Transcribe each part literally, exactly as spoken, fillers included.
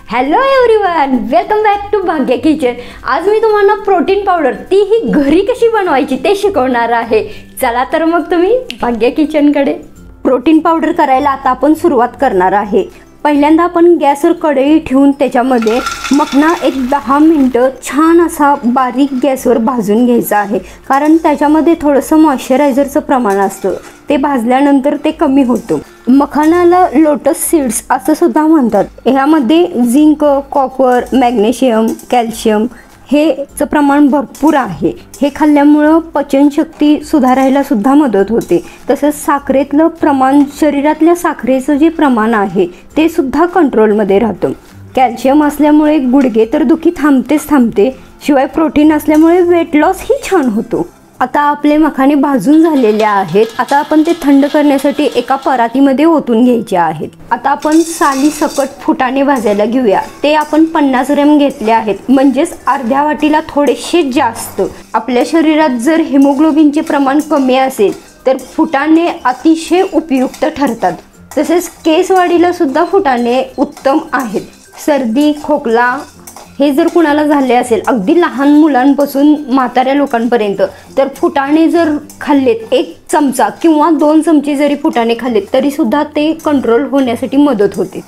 Hello everyone, welcome back to Bhagya kitchen. आज मी तुम्हाला प्रोटीन पावडर ती ही घरी कशी बनवायची ते शिकवणार आहे। चला तर मग तुम्ही भाग्य किचन कडे। प्रोटीन पावडर करायला आता आपण सुरुवात करणार आहे। पहिल्यांदा आपण गॅसवर कढई ठेवून त्याच्यामध्ये मखना एक दहा मिनिटं छान असा बारीक गॅसवर भाजून घ्यायचा आहे, कारण त्याच्यामध्ये थोडंसं मॉइश्चरायझरचं प्रमाण असतं, ते भाजल्यानंतर ते कमी होतं। मखानाला लोटस सीड्स असं सुद्धा म्हणतात। ह्यामध्ये झिंक, कॉपर, मॅग्नेशियम, कॅल्शियम हेचं प्रमाण भरपूर आहे। हे खाल्ल्यामुळं पचनशक्ती सुधारायला सुद्धा मदत होते। तसंच साखरेतलं प्रमाण, शरीरातल्या साखरेचं जे प्रमाण आहे ते सुद्धा कंट्रोलमध्ये राहतं। कॅल्शियम असल्यामुळे गुडघे तर दुखी थांबतेच थांबते, शिवाय प्रोटीन असल्यामुळे वेट लॉस ही छान होतो। आता आपले मखाने भाजून झालेले आहेत। आता आपण ते थंड करण्यासाठी एका परातीमध्ये ओतून घ्यायचे आहेत। आता आपण साली सकट फुटाणे भाजायला घेऊया। ते आपण पन्नास ग्रॅम घेतले आहेत, म्हणजेच अर्ध्या वाटीला थोडेसे जास्त। आपल्या शरीरात जर हिमोग्लोबिनचे प्रमाण कमी असेल तर फुटाणे अतिशय उपयुक्त ठरतात। तसेच केसवाढीला सुद्धा फुटाणे उत्तम आहेत। सर्दी, खोकला हे जर कुणाला झाले असेल, अगदी लहान मुलांपासून म्हाताऱ्या लोकांपर्यंत, तर फुटाणे जर खाल्लेत, एक चमचा किंवा दोन चमचे जरी फुटाणे खाल्लेत तरी सुद्धा ते कंट्रोल होण्यासाठी मदत होते।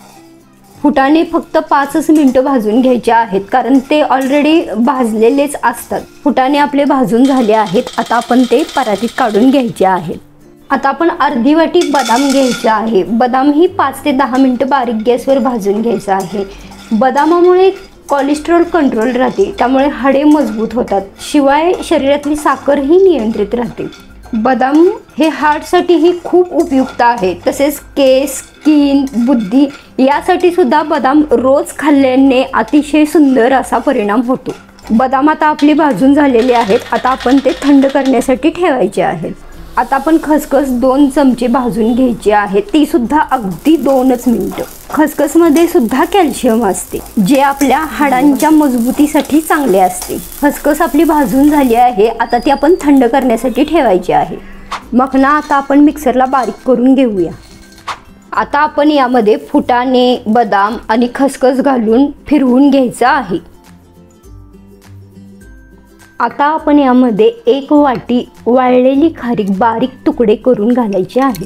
फुटाणे फक्त पाचच मिनिटं भाजून घ्यायचे आहेत, कारण ते ऑलरेडी भाजलेलेच असतात। फुटाणे आपले भाजून झाले आहेत। आता आपण ते परातीत काढून घ्यायचे आहेत। आता आपण अर्धी वाटी बदाम घ्यायचा आहे। बदाम ही पाच ते दहा मिनिटं बारीक गॅसवर भाजून घ्यायचं आहे। बदामामुळे कोलेस्ट्रॉल कंट्रोल राहते, त्यामुळे हाडे मजबूत होतात, शिवाय शरीरातली साखर ही नियंत्रित राहते। बदाम हे हार्टसाठीही खूप उपयुक्त आहे। तसेच केस, स्किन, बुद्धी यासाठी सुद्धा बदाम रोज खाल्ल्याने अतिशय सुंदर असा परिणाम होतो। बदाम आता आपली भाजून झालेले आहेत। आता आपण ते थंड करण्यासाठी ठेवायचे आहेत। आता आपण खसखस दोन चमचे भाजून घ्यायची आहे, ती सुद्धा अगदी दोनच मिनिटं। खसखसमध्ये सुद्धा कॅल्शियम असते, जे आपल्या हाडांच्या मजबूतीसाठी चांगले असते। खसखस आपली भाजून झाली आहे। आता ती आपण थंड करण्यासाठी ठेवायची आहे। मखना आता आपण मिक्सरला बारीक करून घेऊया। आता आपण यामध्ये फुटाणे, बदाम आणि खसखस घालून फिरवून घ्यायचं आहे। आता आपण यामध्ये एक वाटी वाळलेली खारीक बारीक तुकडे करून घालायचे आहे।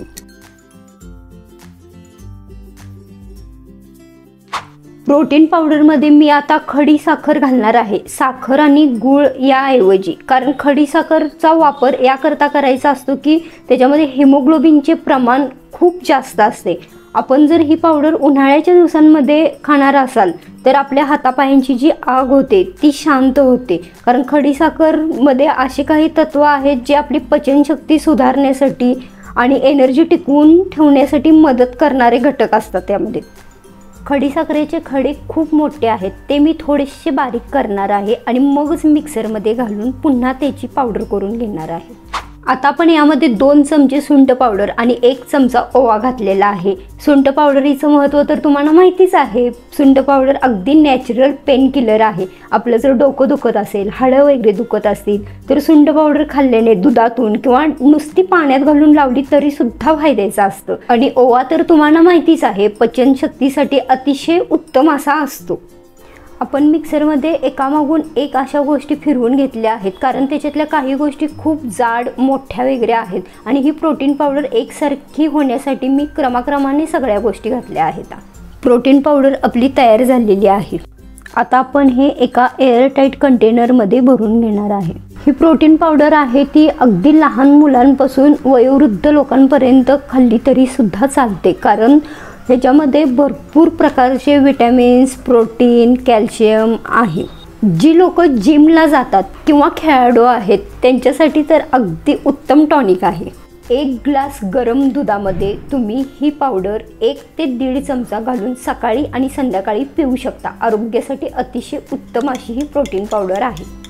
प्रोटीन पावडरमध्ये मी आता खडी साखर घालणार आहे, साखर आणि गूळ याऐवजी, कारण खडी साखरचा वापर याकरता करायचा असतो की त्याच्यामध्ये हिमोग्लोबिनचे प्रमाण खूप जास्त असते। आपण जर ही पावडर उन्हाळ्याच्या दिवसांमध्ये खाणार असाल तर आपल्या हातापायांची जी आग होते ती शांत होते, कारण खडीसाखरमध्ये असे काही तत्व आहेत जे आपली पचनशक्ती सुधारण्यासाठी आणि एनर्जी टिकवून ठेवण्यासाठी मदत करणारे घटक असतात। त्यामध्ये खडीसाखरेचे खडे खूप मोठे आहेत, ते मी थोडेसे बारीक करणार आहे आणि मगच मिक्सरमध्ये घालून पुन्हा त्याची पावडर करून घेणार आहे। आता आपण यामध्ये दोन चमचे सुंठ पावडर आणि एक चमचा ओवा घातलेला आहे। सुंठ पावडरीचं महत्त्व तर तुम्हाला माहितीच आहे। सुंठ पावडर अगदी नॅचरल पेन किलर आहे। आपलं जर डोकं दुखत असेल, हाडं वगैरे दुखत असतील तर सुंठ पावडर खाल्ल्याने दुधातून किंवा नुसती पाण्यात घालून लावली तरी सुद्धा फायद्याचं असतं। आणि ओवा तर तुम्हाला माहितीच आहे, पचनशक्तीसाठी अतिशय उत्तम असा असतो। आपण मिक्सरमध्ये एकामागून एक अशा गोष्टी फिरवून घेतल्या आहेत, कारण त्याच्यातल्या काही गोष्टी खूप जाड, मोठ्या वगैरे आहेत आणि ही प्रोटीन पावडर एकसारखी होण्यासाठी मी क्रमाक्रमाने सगळ्या गोष्टी घातल्या आहेत। प्रोटीन पावडर आपली तयार झालेली आहे। आता आपण हे एका एअरटाईट कंटेनरमध्ये भरून घेणार आहे। ही प्रोटीन पावडर आहे ती अगदी लहान मुलांपासून वयोवृद्ध लोकांपर्यंत खाल्ली तरी सुद्धा चालते, कारण ह्याच्यामध्ये भरपूर प्रकारचे विटॅमिन्स, प्रोटीन, कॅल्शियम आहे। जी लोक जिमला जातात किंवा खेळाडू आहेत त्यांच्यासाठी तर अगदी उत्तम टॉनिक आहे। एक ग्लास गरम दुधामध्ये तुम्ही ही पावडर एक ते दीड चमचा घालून सकाळी आणि संध्याकाळी पिऊ शकता। आरोग्यासाठी अतिशय उत्तम अशी ही प्रोटीन पावडर आहे।